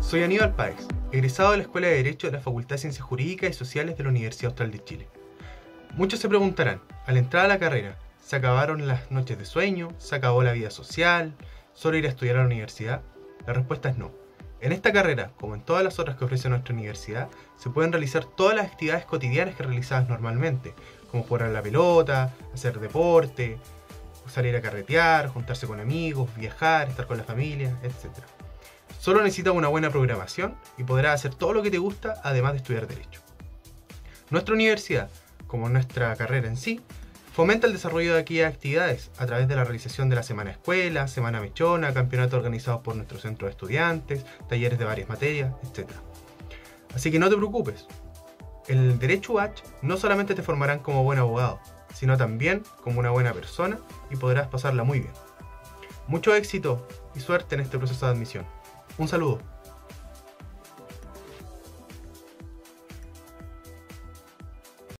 Soy Aníbal Páez, egresado de la Escuela de Derecho de la Facultad de Ciencias Jurídicas y Sociales de la Universidad Austral de Chile. Muchos se preguntarán, al entrar a la carrera, ¿se acabaron las noches de sueño? ¿Se acabó la vida social? ¿Solo ir a estudiar a la universidad? La respuesta es no. En esta carrera, como en todas las otras que ofrece nuestra universidad, se pueden realizar todas las actividades cotidianas que realizabas normalmente, como jugar a la pelota, hacer deporte, salir a carretear, juntarse con amigos, viajar, estar con la familia, etc. Solo necesitas una buena programación y podrás hacer todo lo que te gusta, además de estudiar Derecho. Nuestra universidad, como nuestra carrera en sí, fomenta el desarrollo de aquellas actividades a través de la realización de la Semana Escuela, Semana Mechona, campeonatos organizados por nuestro centro de estudiantes, talleres de varias materias, etc. Así que no te preocupes, el Derecho UH no solamente te formarán como buen abogado, sino también como una buena persona y podrás pasarla muy bien. Mucho éxito y suerte en este proceso de admisión. Un saludo.